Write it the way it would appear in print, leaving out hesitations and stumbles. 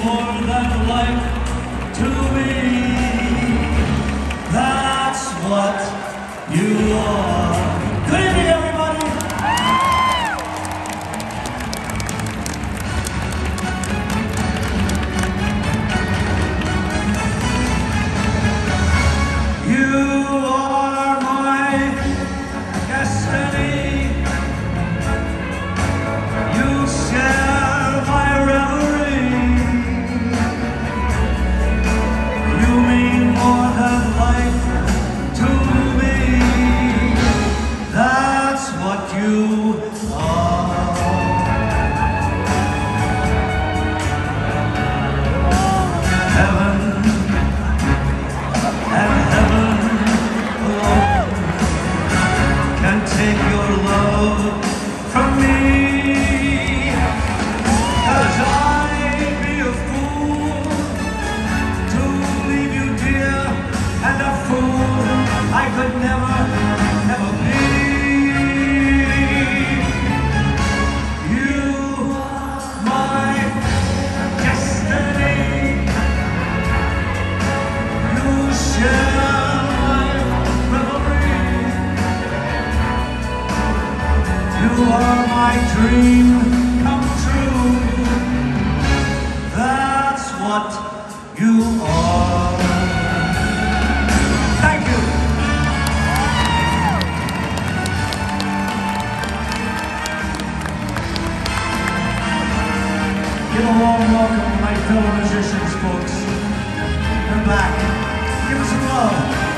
more than life to me. That's what you are. Good evening, everybody. You are my destiny. You share my reverie. You mean more than life to me. That's what you are. Heaven and heaven alone can take your love from me. 'Cause I'd be a fool to leave you, dear, and a fool I could never, never be. You are my destiny. You share my reverie. You are my dream come true. That's what you are. Thank you. Give a warm welcome to my fellow musicians, folks. They're back. Give us some love.